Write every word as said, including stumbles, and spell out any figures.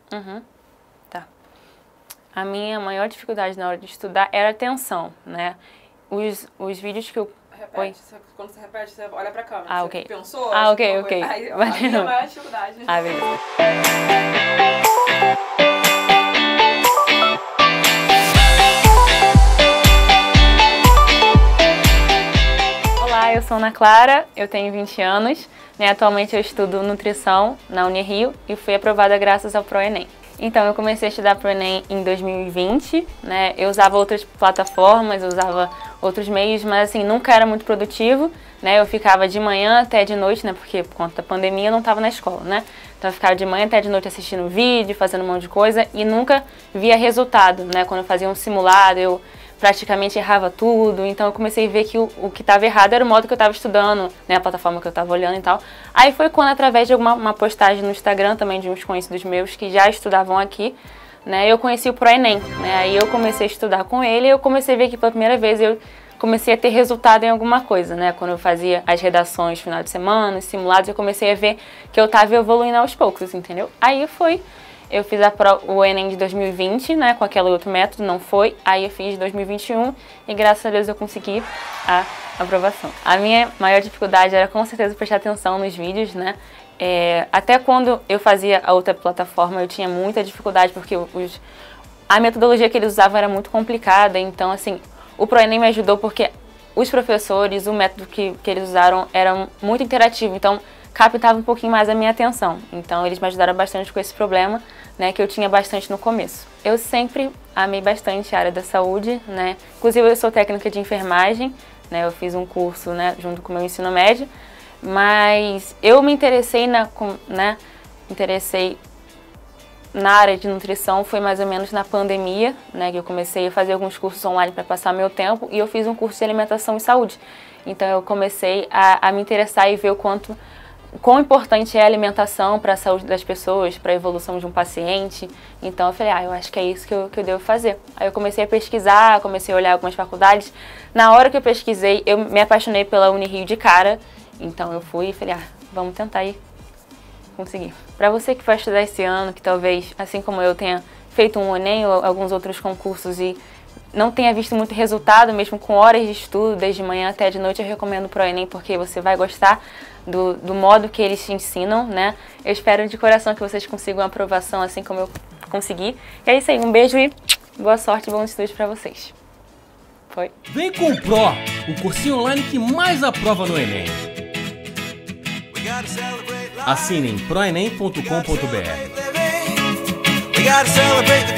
Uhum. Tá. A minha maior dificuldade na hora de estudar era a atenção, né? Os, os vídeos que eu... Repete, Oi? você, quando você repete, você olha pra câmera. Ah, você ok. pensou? Ah, ok, ok. Aí, a Valeu. minha maior dificuldade. Ah, beleza. Olá, eu sou Ana Clara, eu tenho vinte anos, né? Atualmente eu estudo nutrição na Unirio e fui aprovada graças ao ProEnem. Então, eu comecei a estudar ProEnem em dois mil e vinte, né? Eu usava outras plataformas, eu usava outros meios, mas assim, nunca era muito produtivo, né? Eu ficava de manhã até de noite, né? Porque por conta da pandemia eu não estava na escola, né? Então eu ficava de manhã até de noite assistindo vídeo, fazendo um monte de coisa e nunca via resultado, né? Quando eu fazia um simulado, eu praticamente errava tudo, então eu comecei a ver que o, o que estava errado era o modo que eu estava estudando, né, a plataforma que eu estava olhando e tal. Aí foi quando, através de alguma uma postagem no Instagram também de uns conhecidos meus que já estudavam aqui, né, eu conheci o ProEnem, né, aí eu comecei a estudar com ele e eu comecei a ver que pela primeira vez eu comecei a ter resultado em alguma coisa, né, quando eu fazia as redações no final de semana, os simulados, eu comecei a ver que eu estava evoluindo aos poucos, entendeu? Aí foi... Eu fiz a pro, o Enem de dois mil e vinte, né, com aquele outro método, não foi. Aí eu fiz de dois mil e vinte e um e graças a Deus eu consegui a aprovação. A minha maior dificuldade era com certeza prestar atenção nos vídeos, né. É, até quando eu fazia a outra plataforma eu tinha muita dificuldade porque os, a metodologia que eles usavam era muito complicada. Então, assim, o ProEnem me ajudou porque os professores, o método que, que eles usaram era muito interativo. Então, captava um pouquinho mais a minha atenção. Então, eles me ajudaram bastante com esse problema, né, que eu tinha bastante no começo. Eu sempre amei bastante a área da saúde, né, inclusive eu sou técnica de enfermagem, né, eu fiz um curso, né, junto com o meu ensino médio, mas eu me interessei na, né, interessei na área de nutrição foi mais ou menos na pandemia, né, que eu comecei a fazer alguns cursos online para passar meu tempo e eu fiz um curso de alimentação e saúde. Então, eu comecei a, a me interessar e ver o quanto quão importante é a alimentação para a saúde das pessoas, para a evolução de um paciente. Então eu falei, ah, eu acho que é isso que eu, que eu devo fazer. Aí eu comecei a pesquisar, comecei a olhar algumas faculdades. Na hora que eu pesquisei, eu me apaixonei pela Unirio de cara. Então eu fui e falei, ah, vamos tentar aí conseguir. Para você que vai estudar esse ano, que talvez, assim como eu, tenha feito um Enem ou alguns outros concursos e não tenha visto muito resultado, mesmo com horas de estudo, desde manhã até de noite, eu recomendo o ProEnem porque você vai gostar do, do modo que eles te ensinam, né? Eu espero de coração que vocês consigam a aprovação assim como eu consegui. E é isso aí, um beijo e boa sorte e bons estudos para vocês. Foi. Vem com o Pro, o cursinho online que mais aprova no Enem. Assinem proenem ponto com ponto br.